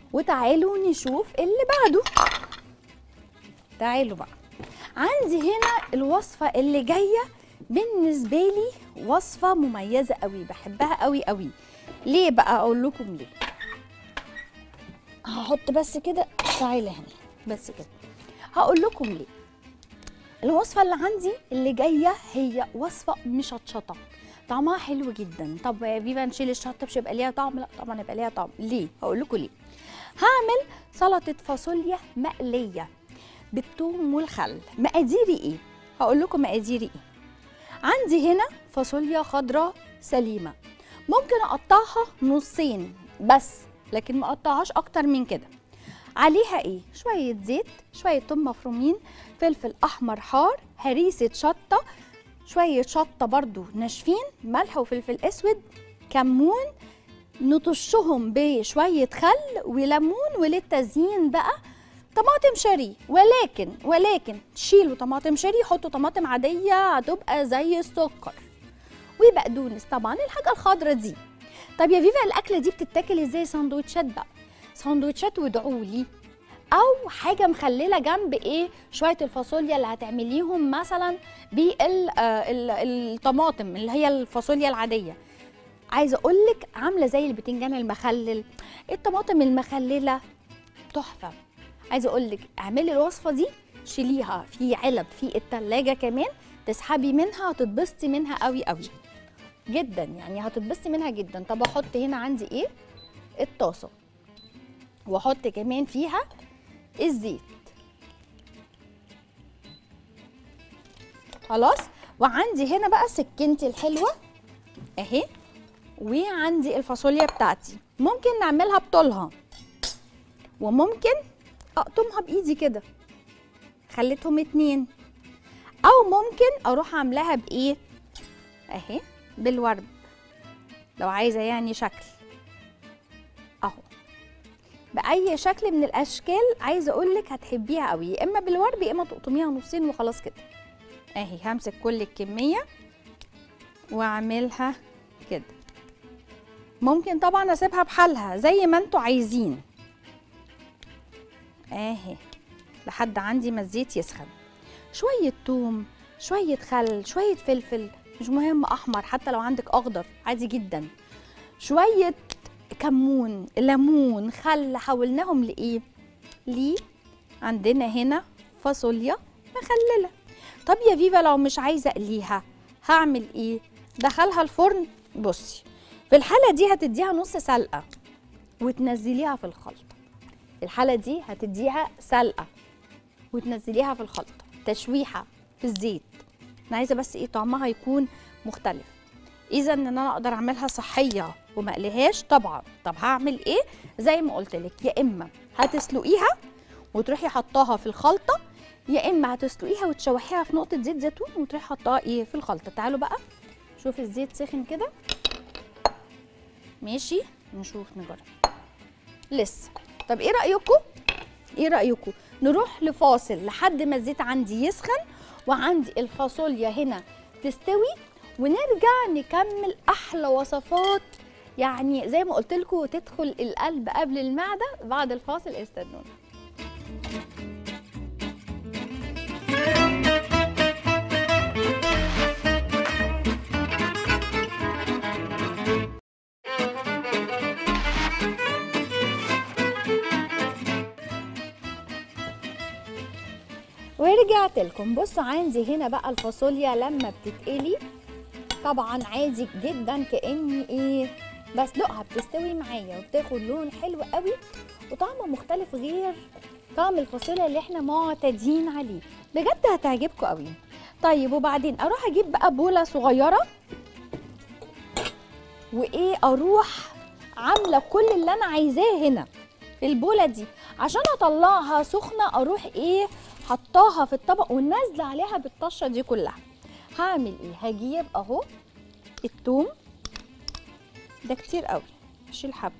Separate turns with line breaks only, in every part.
وتعالوا نشوف اللي بعده. تعالوا بقى، عندي هنا الوصفه اللي جايه بالنسبه لي وصفه مميزه قوي، بحبها قوي قوي. ليه بقى؟ اقول لكم ليه. هحط بس كده، تعالى هنا بس كده. هقول لكم ليه. الوصفه اللي عندي اللي جايه هي وصفه مشطشطه، طعمها حلو جدا. طب يا فيفا نشيل الشطه مش هيبقى ليها طعم؟ لا طبعا هيبقى ليها طعم. ليه؟ هقول لكم ليه. هعمل سلطه فاصوليا مقليه بالثوم والخل. مقاديري ايه؟ هقول لكم مقاديري ايه. عندي هنا فاصوليا خضراء سليمه، ممكن اقطعها نصين بس، لكن ما اقطعهاش اكتر من كده. عليها ايه؟ شويه زيت، شويه ثوم مفرومين، فلفل احمر حار، هريسه شطه، شويه شطه برضو ناشفين، ملح وفلفل اسود، كمون، نطشهم بشويه خل وليمون، وللتزيين بقى طماطم شاري. ولكن شيلوا طماطم شاري، حطوا طماطم عاديه هتبقى زي السكر، وبقدونس طبعا الحاجه الخضراء دي. طب يا فيفا الاكله دي بتتاكل ازاي؟ سندوتشات بقى، سندوتشات وادعوا لي. او حاجه مخلله جنب ايه؟ شويه الفاصوليا اللي هتعمليهم مثلا بالطماطم اللي هي الفاصوليا العاديه. عايزه اقول لك عامله زي البتنجان المخلل، الطماطم المخلله، تحفه. عايزه اقول لك اعملي الوصفه دي، شيليها في علب في التلاجة كمان، تسحبي منها وتتبسطي منها قوي قوي جدا، يعني هتتبسطي منها جدا. طب احط هنا عندي ايه؟ الطاسه، واحط كمان فيها الزيت. خلاص. وعندي هنا بقى سكينتي الحلوه اهي، وعندي الفاصوليا بتاعتي. ممكن نعملها بطولها، وممكن اقطمها بايدي كده، خليتهم اتنين، او ممكن اروح عاملاها بايه اهي، بالورد لو عايزه يعني شكل اهو، باي شكل من الاشكال. عايزه اقول لك هتحبيها قوي، يا اما بالورد يا اما تقطميها نصين وخلاص كده اهي. همسك كل الكميه واعملها كده. ممكن طبعا اسيبها بحالها زي ما انتوا عايزين اهي، لحد عندي ما الزيت يسخن. شويه توم، شويه خل، شويه فلفل، مش مهم احمر، حتى لو عندك اخضر عادي جدا، شويه كمون، ليمون، خل. حولناهم لايه؟ ليه عندنا هنا فاصوليا مخلله. طب يا فيفا لو مش عايزه اقليها هعمل ايه؟ دخلها الفرن. بصي في الحاله دي هتديها نص سلقه وتنزليها في الخلطه. الحاله دي هتديها سلقه وتنزليها في الخلطه، تشويحه في الزيت. انا عايزه بس ايه؟ طعمها يكون مختلف. اذا ان انا اقدر اعملها صحيه وما اقليهاش طبعا. طب هعمل ايه؟ زي ما قلت لك، يا اما هتسلقيها وتروحي حطاها في الخلطه، يا اما هتسلقيها وتشوحيها في نقطه زيت زيتون وتروحي حطاها ايه في الخلطه. تعالوا بقى شوف الزيت سخن كده، ماشي، نشوف نجرب لسه. طب ايه رايكم؟ ايه رايكم نروح لفاصل لحد ما الزيت عندي يسخن وعندي الفاصوليا هنا تستوي، ونرجع نكمل احلى وصفات، يعني زي ما قلت لكم تدخل القلب قبل المعده. بعد الفاصل استنونا. ورجعت لكم. بصوا عندي هنا بقى الفاصوليا لما بتتقلي طبعا عادي جدا كاني ايه بسلقها، بتستوي معايا وبتاخد لون حلو قوي وطعم مختلف غير طعم الفاصوليا اللي احنا معتادين عليه. بجد هتعجبكم قوي. طيب وبعدين اروح اجيب بقى بوله صغيره، وايه اروح عامله كل اللي انا عايزاه هنا في البوله دي. عشان اطلعها سخنه اروح ايه حطاها في الطبق ونازله عليها بالطشه دي كلها. هعمل ايه؟ هجيب اهو الثوم ده كتير قوي، اشيل حبه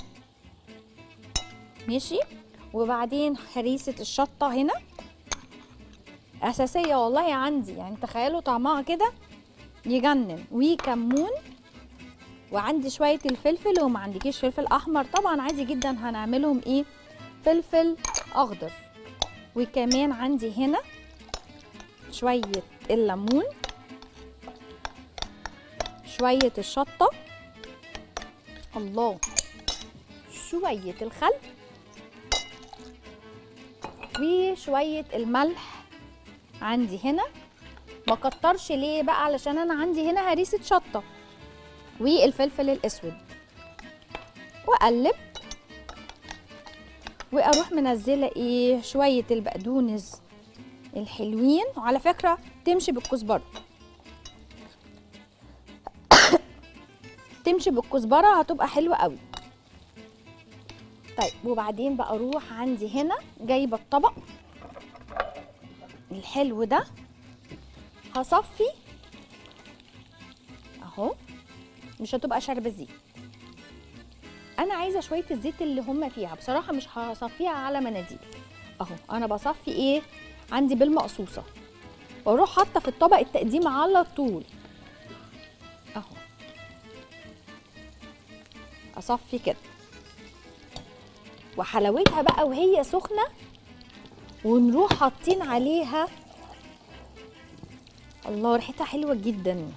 ماشي، وبعدين هريسه الشطه هنا اساسيه والله عندي، يعني تخيلوا طعمها كده يجنن، وكمون وعندي شويه الفلفل وما عندكيش فلفل احمر طبعا عادي جدا هنعملهم ايه فلفل اخضر. وكمان عندي هنا شويه الليمون، شويه الشطه، الله، شويه الخل، وشويه الملح عندي هنا. ما كترش ليه بقى؟ علشان انا عندي هنا هريسه شطه، والفلفل الاسود. واقلب واروح منزله ايه شويه البقدونس الحلوين، وعلى فكره تمشي بالكزبره تمشي بالكزبره هتبقى حلوه قوي. طيب وبعدين بقى اروح عندي هنا جايبه الطبق الحلو ده، هصفي اهو، مش هتبقى شاربه زيت. انا عايزه شويه الزيت اللي هم فيها بصراحه، مش هصفيها على مناديل اهو. انا بصفي ايه عندي بالمقصوصه، واروح حاطه في الطبق التقديم على طول اهو، اصفي كده. وحلاوتها بقى وهي سخنه، ونروح حاطين عليها، الله ريحتها حلوه جدا.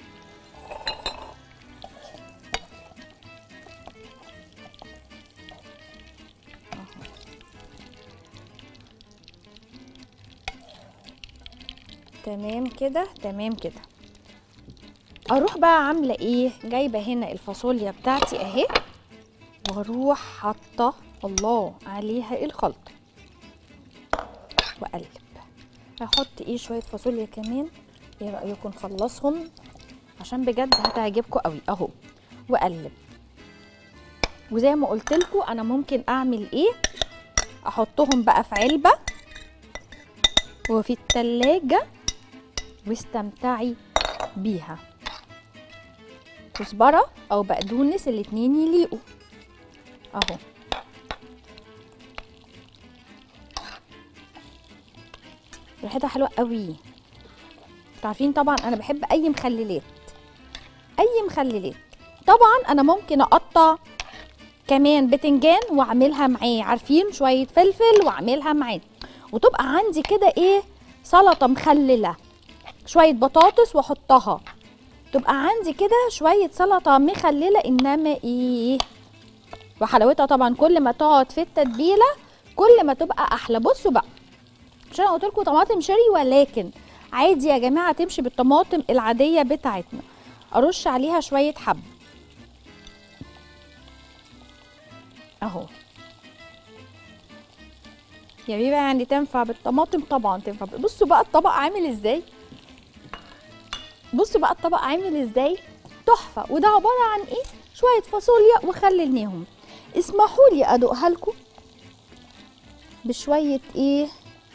تمام كده تمام كده. اروح بقى عامله ايه جايبه هنا الفاصوليا بتاعتي اهي، واروح حاطه الله عليها الخلطه واقلب. هحط ايه شويه فاصوليا كمان، ايه رايكم نخلصهم عشان بجد هتعجبكم قوي اهو. واقلب، وزي ما قلت لكم انا ممكن اعمل ايه، احطهم بقى في علبه وفي التلاجة واستمتعي بيها. كزبره او بقدونس الاتنين يليقوا اهو. ريحتها حلوه قوي. عارفين طبعا انا بحب اي مخللات، اي مخللات. طبعا انا ممكن اقطع كمان بتنجان واعملها معاه، عارفين شويه فلفل واعملها معاه، وتبقى عندي كده ايه سلطه مخلله، شويه بطاطس واحطها، تبقى عندي كده شويه سلطه مخلله. انما ايه وحلاوتها طبعا كل ما تقعد في التتبيله كل ما تبقى احلى. بصوا بقى، مش انا قلت لكم طماطم شيري، ولكن عادي يا جماعه تمشي بالطماطم العاديه بتاعتنا. ارش عليها شويه حب اهو يا بيبه، يعني تنفع بالطماطم طبعا تنفع. بصوا بقى الطبق عامل ازاي، بصوا بقى الطبق عامل ازاي تحفه. وده عباره عن ايه شويه فاصوليا وخللناهم. اسمحوا لي ادوقها لكم بشويه ايه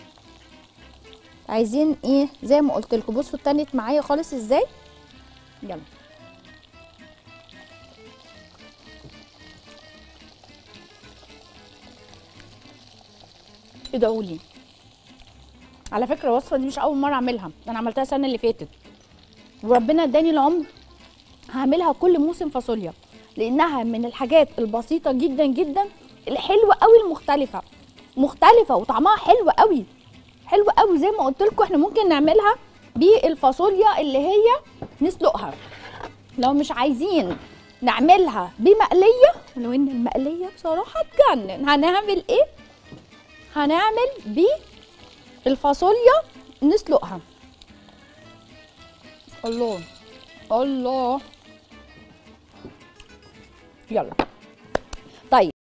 عايزين ايه زي ما قلت لكم. بصوا اتنت معايا خالص ازاي. يلا ادعوا لي. على فكره الوصفه دي مش اول مره اعملها، انا عملتها السنه اللي فاتت، وربنا اداني العمر هعملها كل موسم فاصوليا، لانها من الحاجات البسيطه جدا جدا الحلوه قوي المختلفه، مختلفه وطعمها حلو قوي، حلو قوي. زي ما قلت لكم احنا ممكن نعملها بالفاصوليا اللي هي نسلقها، لو مش عايزين نعملها بمقليه، ولو ان المقليه بصراحه تجنن. هنعمل ايه؟ هنعمل بالفاصوليا نسلقها. الله الله، يلا طيب.